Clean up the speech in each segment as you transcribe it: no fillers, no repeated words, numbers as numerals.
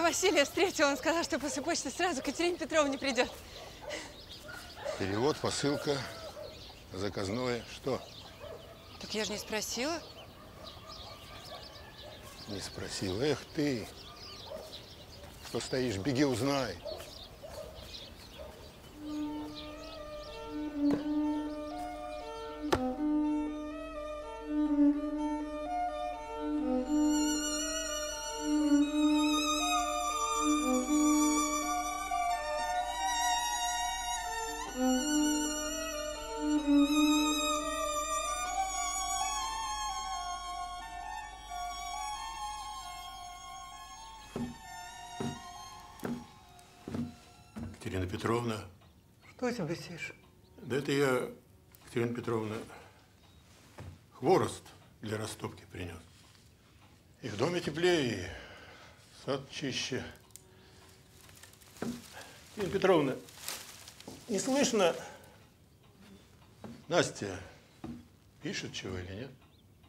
Василия встретила. Он сказал, что после почты сразу к Екатерине Петровне придет. Перевод, посылка, заказное. Что? Так я же не спросила. Не спросил. Эх ты. Что стоишь? Беги, узнай. Екатерина Петровна. Что тебе, Сиш? Да это я, Екатерина Петровна, хворост для растопки принес. И в доме теплее, и сад чище. Екатерина Петровна, не слышно? Настя пишет чего или нет?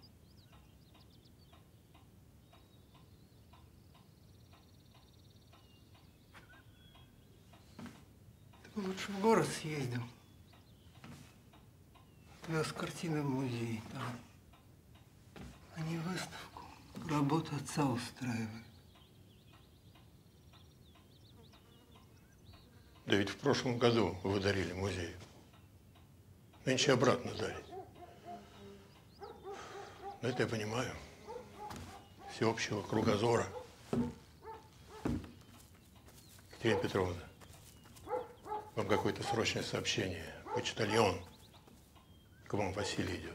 Ты бы лучше в город съездил. Вез картины в музей там. Они выставку, работу отца устраивают. Да ведь в прошлом году вы дарили музею. Нынче обратно дарить. Но это я понимаю. Всеобщего кругозора. Екатерина Петровна, вам какое-то срочное сообщение. Почтальон. К вам Василий идет.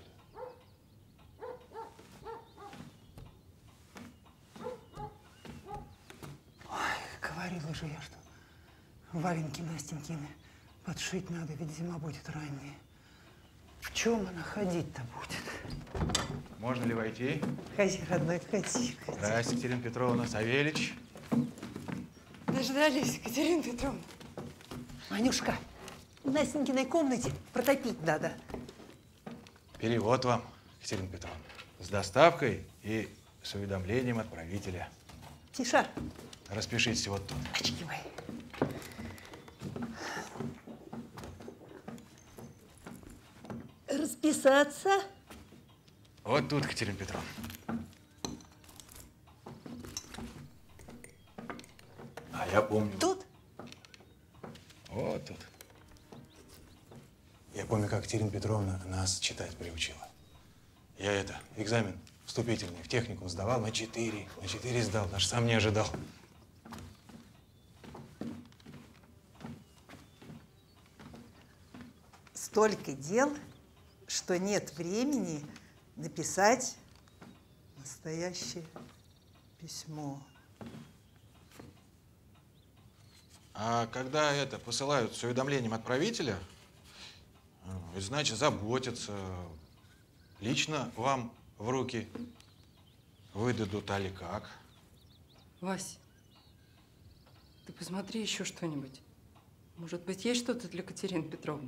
Ой, говорила же я, что валенки Настенькины подшить надо, ведь зима будет ранняя. В чем она ходить-то будет? Можно ли войти? Ходи, родной, ходи. Здравствуйте, Екатерина Петровна. Савельич. Дождались, Екатерина Петровна. Манюшка, в Настенькиной комнате протопить надо. Перевод вам, Екатерина Петровна. С доставкой и с уведомлением отправителя. Тиша. Распишитесь вот тут. Очки мои. Расписаться? Вот тут, Екатерина Петровна. А я помню. Тут? Вот тут. Я помню, как Екатерина Петровна нас читать приучила. Я экзамен вступительный в техникум сдавал на 4. На 4 сдал, даже сам не ожидал. Столько дел, что нет времени написать настоящее письмо. А когда посылают с уведомлением отправителя, значит, заботятся. Лично вам в руки выдадут, али как? Вась, ты посмотри еще что-нибудь. Может быть, есть что-то для Екатерины Петровны?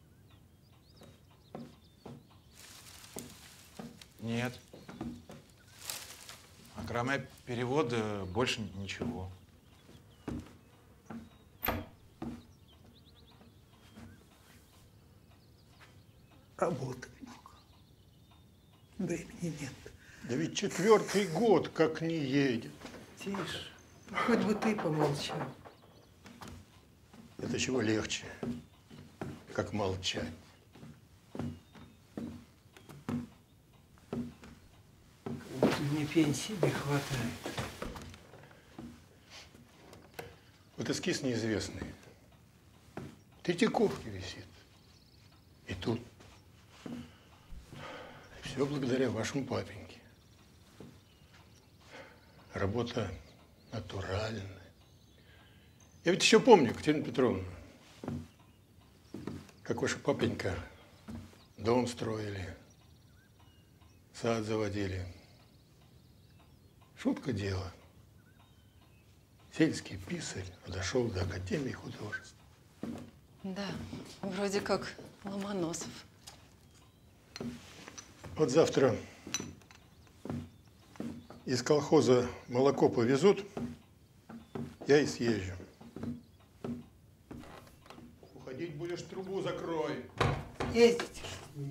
Нет. А кроме перевода больше ничего. Работы много. Времени нет. Да ведь 4-й год как не едет. Тише. Хоть бы ты помолчал. Это чего легче, как молчать. Вот мне пенсии не хватает. Вот эскиз неизвестный. В Третьяковке висит. И тут. Все благодаря вашему папеньке. Работа натуральная. Я ведь еще помню, Екатерина Петровна, как ваша папенька дом строили, сад заводили. Шутка дело. Сельский писарь дошел до Академии художеств. Да, вроде как Ломоносов. Вот завтра из колхоза молоко повезут, Я и съезжу. Уходить будешь, трубу закрой. Ездите.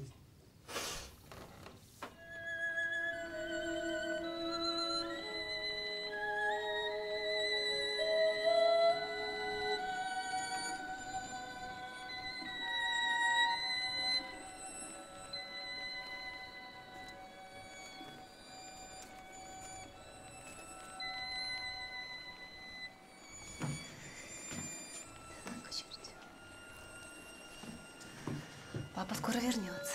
Папа скоро вернется.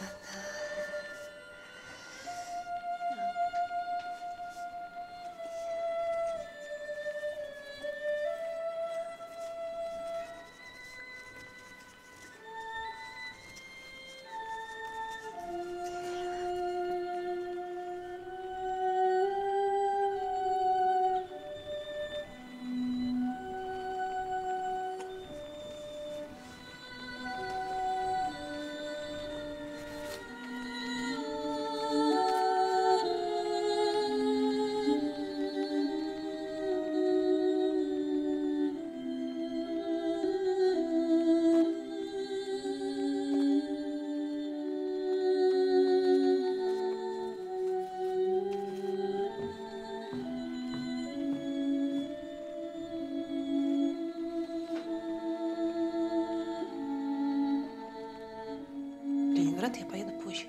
Ленинград я поеду позже.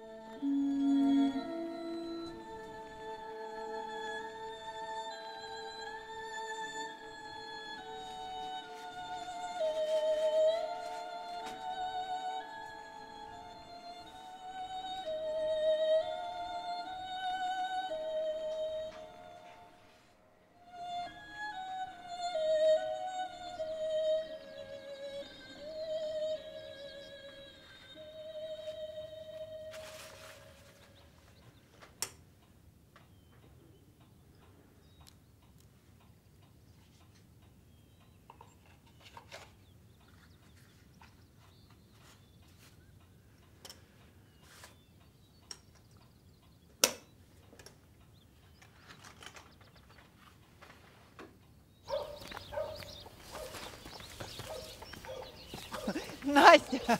Настя!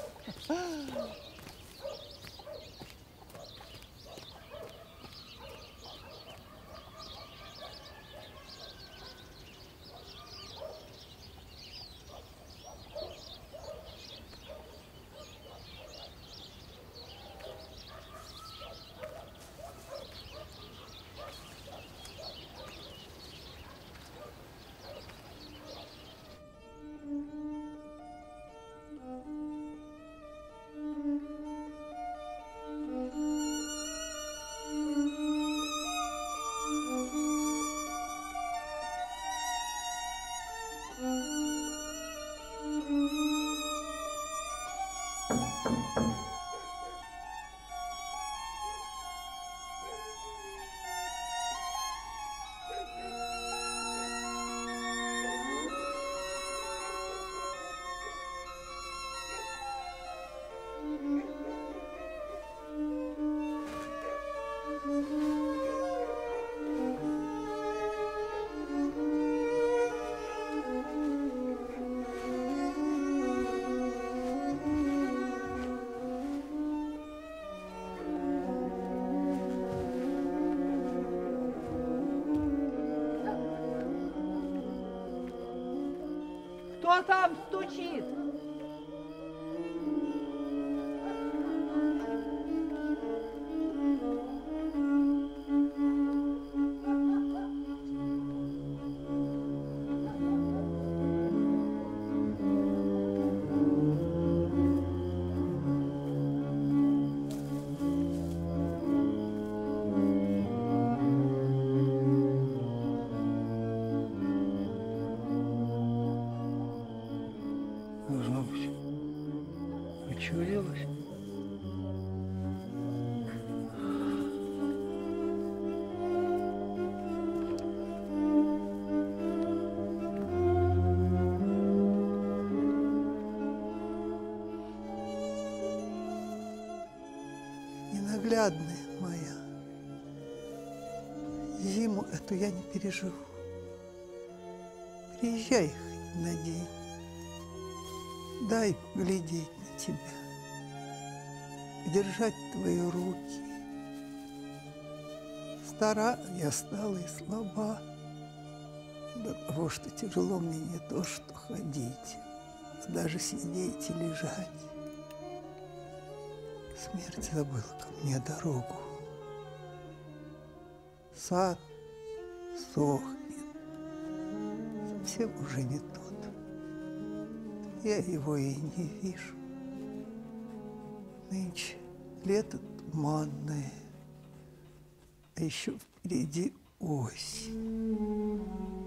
Кто там стучит? Должно быть, очурилась. Ненаглядная моя, зиму эту я не переживу. Приезжай хоть на день. Дай глядеть на тебя, держать твои руки. Стара я стала и слаба, до того, что тяжело мне не то, что ходить, а даже сидеть и лежать. Смерть забыла ко мне дорогу. Сад сохнет, совсем уже не тот. Я его и не вижу. Нынче лето туманное, а еще впереди осень.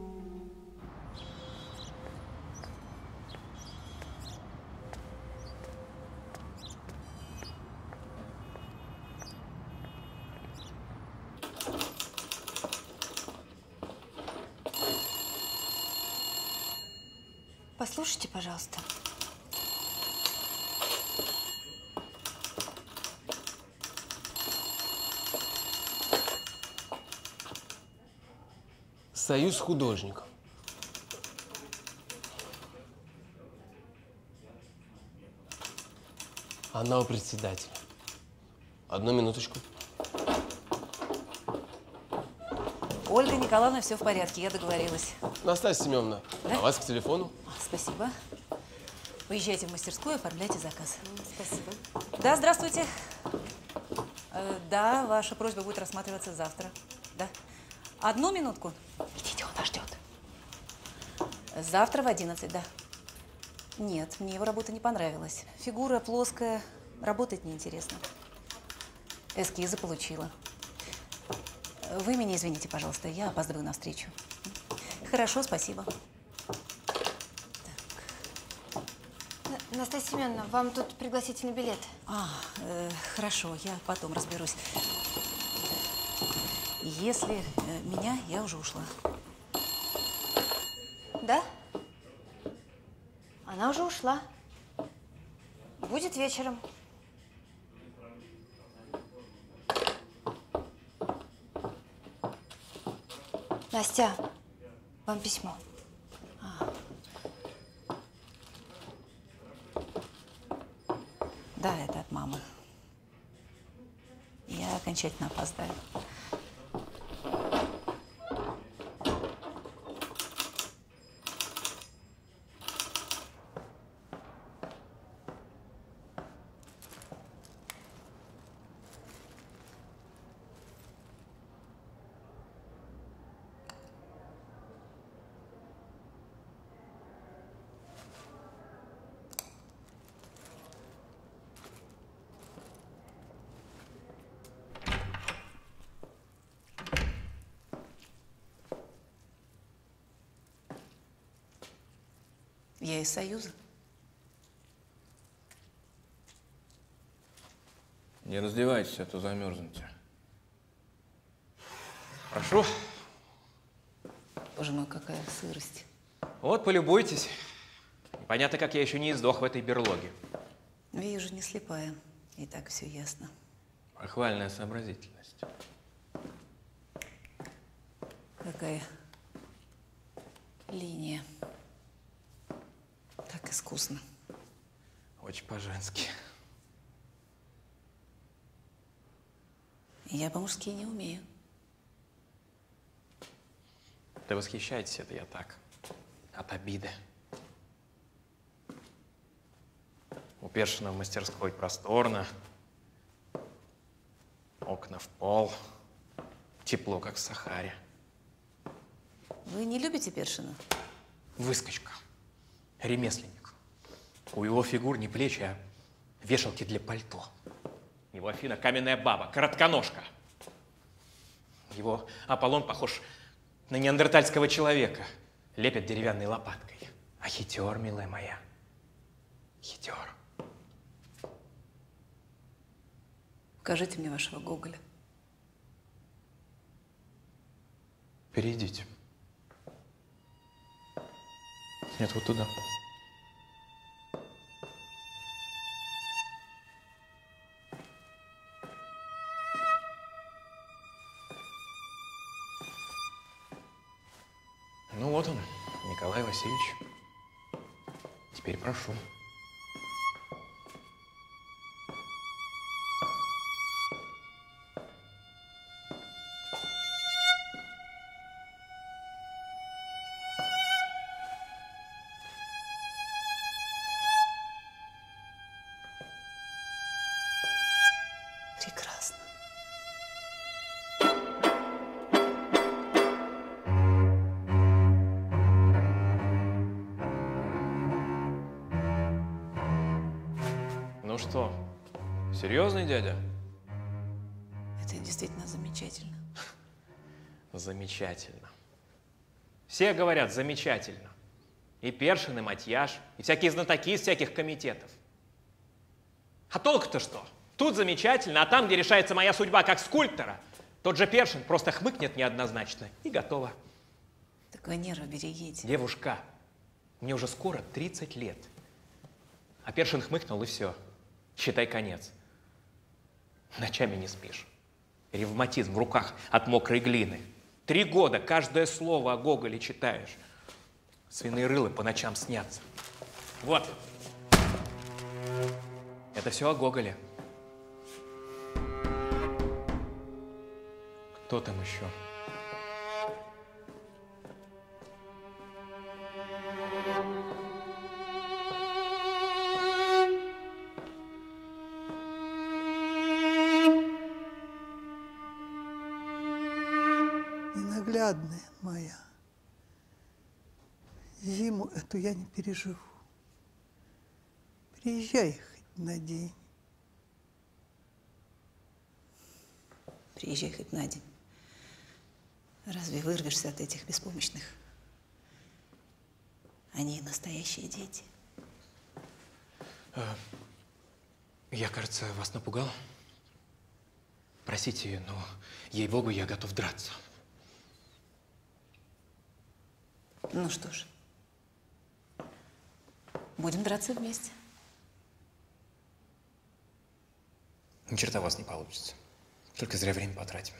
Послушайте, пожалуйста. Союз художников. Она у председателя. Одну минуточку. Ольга Николаевна, все в порядке, я договорилась. Настасья Семеновна, Да? а вас к телефону? Спасибо. Поезжайте в мастерскую, оформляйте заказ. Спасибо. Да, здравствуйте. Да, ваша просьба будет рассматриваться завтра. Да. Одну минутку. Идите, он вас ждет. Завтра в 11, да. Нет, мне его работа не понравилась. Фигура плоская, работать неинтересно. Эскизы получила. Вы меня извините, пожалуйста, я опаздываю на встречу. Хорошо, спасибо. Настасья Семеновна, вам тут пригласительный билет. Хорошо, я потом разберусь. Если меня, я уже ушла. Да? Она уже ушла. Будет вечером. Настя, вам письмо. Да, это от мамы. Я окончательно опоздаю. Я из Союза. Не раздевайтесь, а то замерзнете. Прошу. Боже мой, какая сырость. Вот, полюбуйтесь. Понятно, как я еще не издох в этой берлоге. Вижу, не слепая. И так все ясно. Похвальная сообразительность. Какая линия. Так искусно. Очень по-женски. Я по-мужски не умею. Да восхищайтесь, это я так. От обиды. У Першина в мастерской просторно. Окна в пол. Тепло, как в Сахаре. Вы не любите Першина? Выскочка. Ремесленник. У его фигур не плечи, а вешалки для пальто. Его Афина каменная баба, коротконожка. Его Аполлон похож на неандертальского человека. Лепят деревянной лопаткой. А хитер, милая моя, хитер. Покажите мне вашего Гоголя. Перейдите. Нет, вот туда. Ну вот он, Николай Васильевич. Васильевич, теперь прошу. Прекрасно. Ну что, серьезный дядя? Это действительно замечательно. Замечательно. Все говорят замечательно. И Першин, и Матьяш, и всякие знатоки из всяких комитетов. А толку-то что? Тут замечательно, а там, где решается моя судьба как скульптора, тот же Першин просто хмыкнет неоднозначно и готово. Так вы нервы берегите. Девушка, мне уже скоро 30 лет. А Першин хмыкнул, и все. Считай, конец. Ночами не спишь. Ревматизм в руках от мокрой глины. 3 года каждое слово о Гоголе читаешь. Свиные рылы по ночам снятся. Вот. Это все о Гоголе. Кто там еще? Ненаглядная моя. Зиму эту я не переживу. Приезжай хоть на день. Приезжай хоть на день. Разве вырвешься от этих беспомощных? Они настоящие дети. Я, кажется, вас напугал. Простите, но, ей-богу, я готов драться. Ну что ж, будем драться вместе. Ни черта у вас не получится. Только зря время потратим.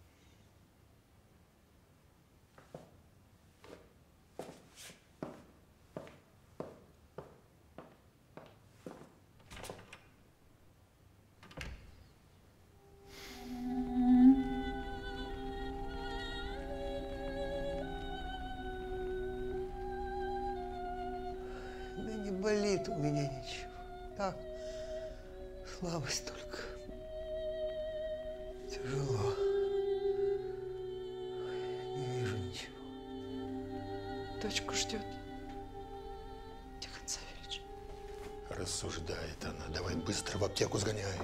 Да не болит у меня ничего. Так, слабость только. Тяжело. Не вижу ничего. Дочку ждет. Тихон Савельич. Рассуждает она. Давай быстро в аптеку сгоняй.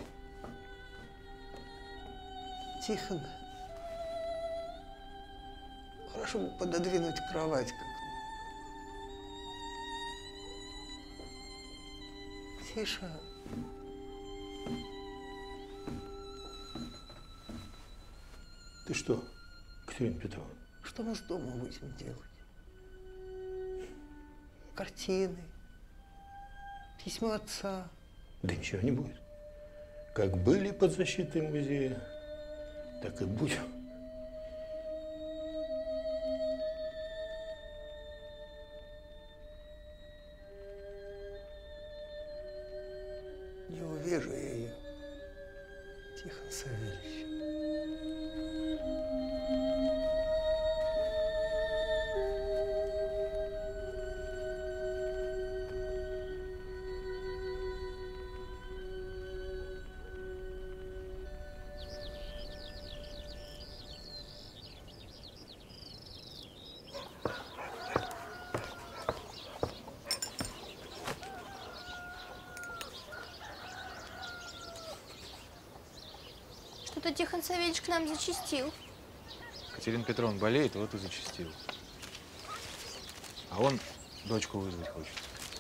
Тихон. Хорошо бы пододвинуть кровать к окну. Тише. Ты что, Катерина Петровна? Что мы с дома будем делать? Картины, письма отца. Да ничего не будет. Как были под защитой музея, так и будем. Не увижу я ее, Тихон Савельич. Что-то Тихон Савельич к нам зачастил. Катерина Петровна болеет, вот и зачастил. А он дочку вызвать хочет.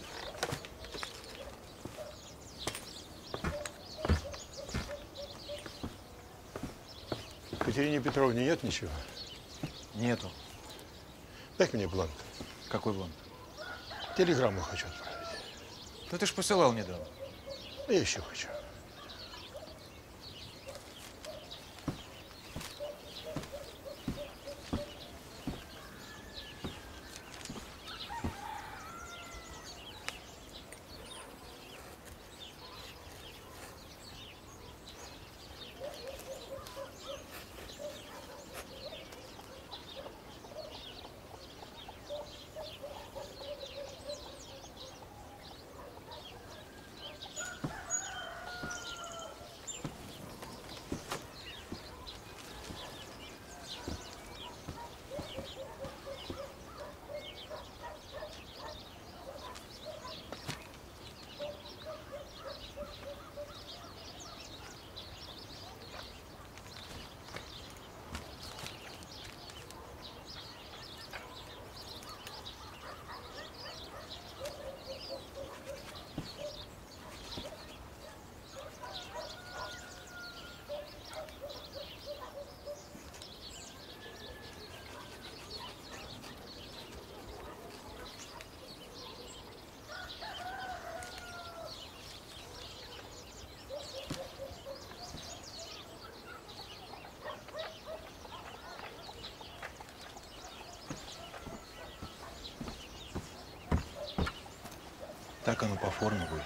Катерине Петровне нет ничего? Нету. Дай мне бланк. Какой бланк? Телеграмму хочу отправить. Ну ты ж посылал недавно. А я еще хочу. Так оно по форме будет.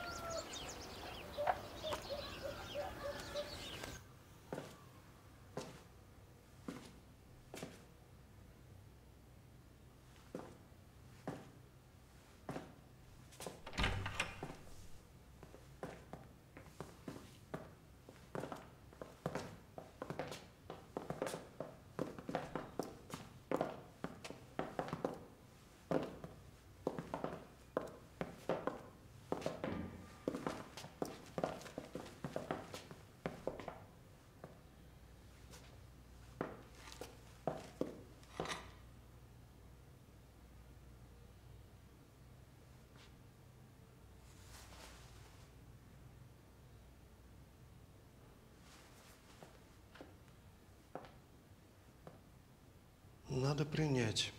Надо принять.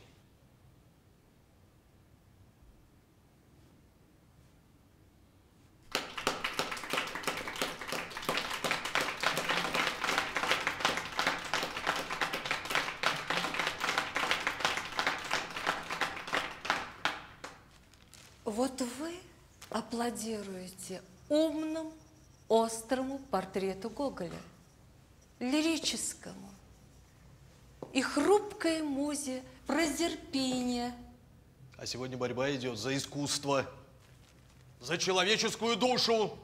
Вот вы аплодируете умному, острому портрету Гоголя, лирическому, и хрупкой музе Прозерпине. А сегодня борьба идет за искусство, за человеческую душу.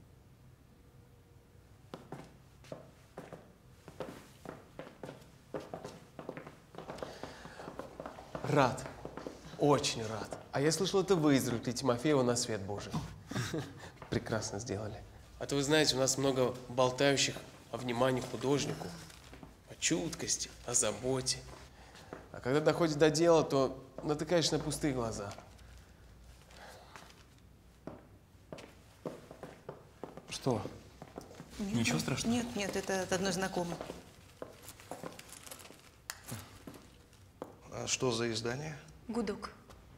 Рад. Очень рад. А я слышал, это вы извлекли Тимофеева на свет Божий. Прекрасно сделали. А то вы знаете, у нас много болтающих о внимании к художнику, о чуткости, о заботе. А когда доходит до дела, то натыкаешь на пустые глаза. Что? Ничего страшного? Нет, нет, это от одной знакомой. А что за издание? Гудок.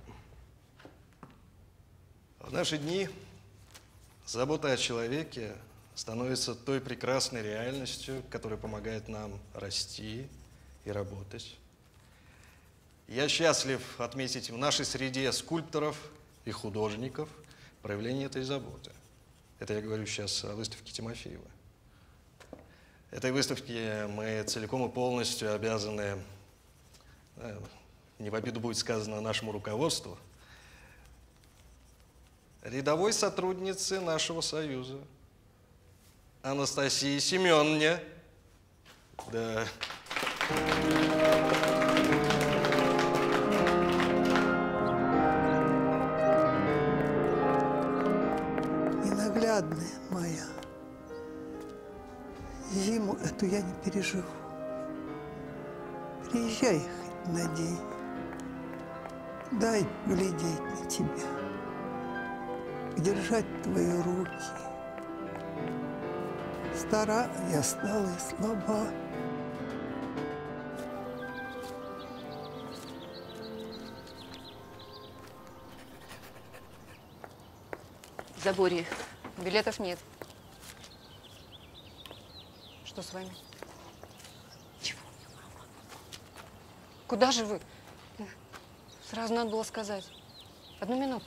В наши дни забота о человеке становится той прекрасной реальностью, которая помогает нам расти и работать. Я счастлив отметить в нашей среде скульпторов и художников проявление этой заботы. Это я говорю сейчас о выставке Тимофеева. Этой выставке мы целиком и полностью обязаны, не в обиду будет сказано нашему руководству, рядовой сотруднице нашего союза Анастасии Семеновне. Да. Ненаглядная моя, зиму эту я не переживу. Приезжай хоть на день, дай глядеть на тебя, держать твои руки. Стара я стала и слаба. Заборье. Билетов нет. Что с вами? Чего? Куда же вы? Сразу надо было сказать. Одну минуту.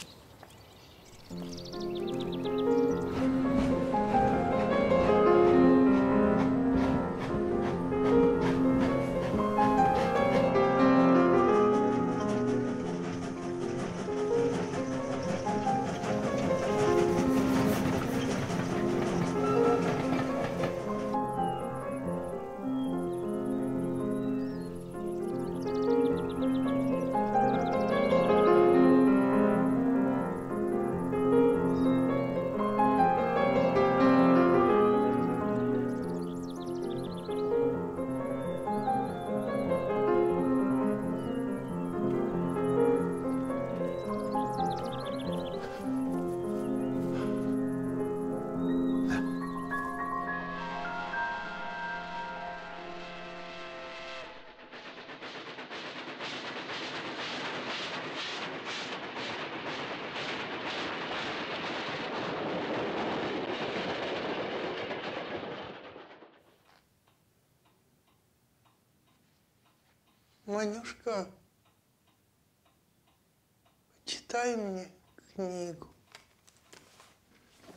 Манюшка, почитай мне книгу.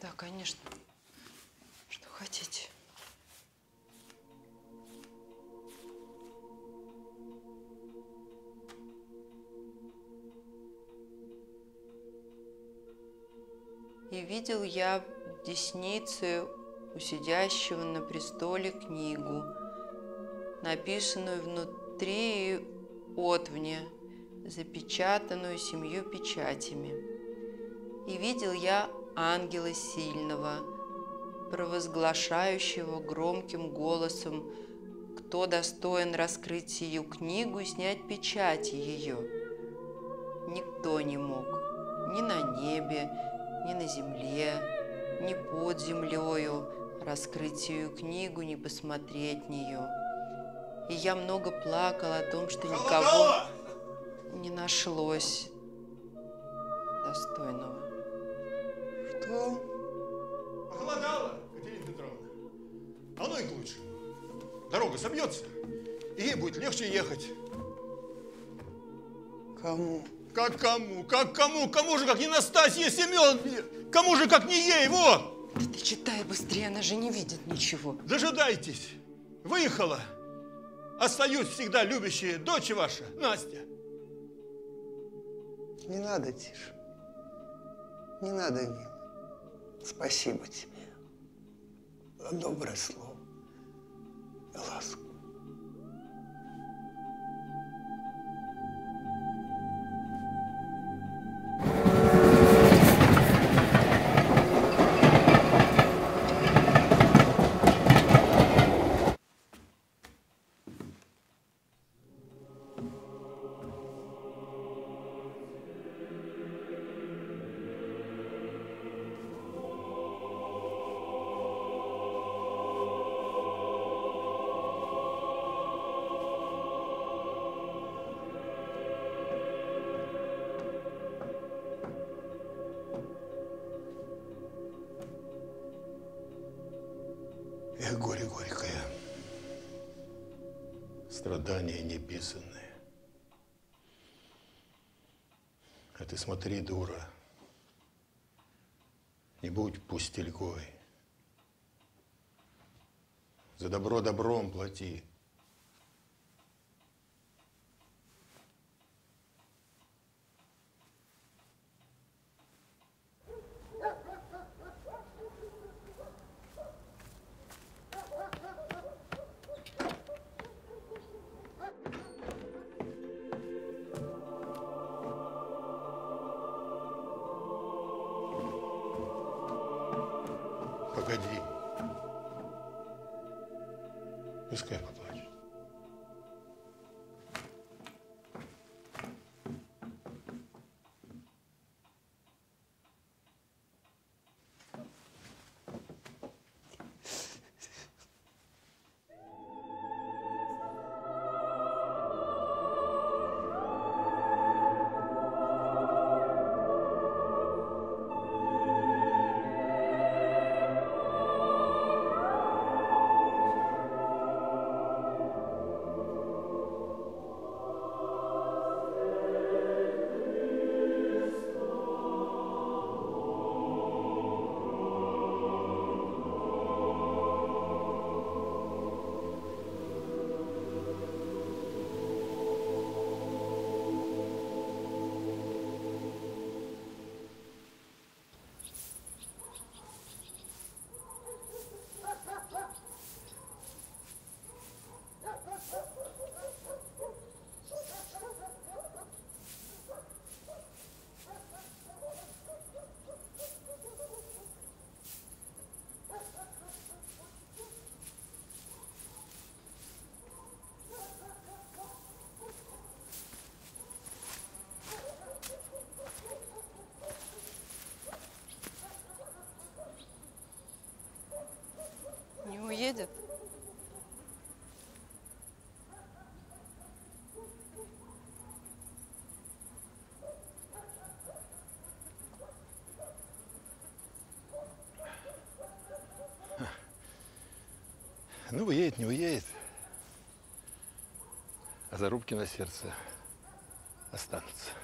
Да, конечно. Что хотите. И видел я десницею у сидящего на престоле книгу, написанную внутри и отвне, запечатанную 7 печатями. И видел я ангела сильного, провозглашающего громким голосом, кто достоин раскрыть сию книгу и снять печати ее. Никто не мог, ни на небе, ни на земле, ни под землею раскрыть сию книгу, ни посмотреть в нее. И я много плакал о том, что никого не нашлось достойного. Что? Похолодало, Катерина Петровна. А оно и к лучшему. Дорога собьется, и ей будет легче ехать. Кому? Как кому? Как кому? Кому же, как не Настасье Семеновне? Кому же, как не ей? Вот! Да ты читай быстрее, она же не видит ничего. Дожидайтесь. Выехала. Остаюсь всегда любящая дочь ваша, Настя. Не надо, Тише. Не надо, милый. Спасибо тебе за доброе слово и ласку. Эх, горе горькое, страдания неписанные. А ты смотри, дура, не будь пустелькой. За добро добром плати. Погоди. Пускай поплачет. Не уедет? Ну, уедет, не уедет. А зарубки на сердце останутся.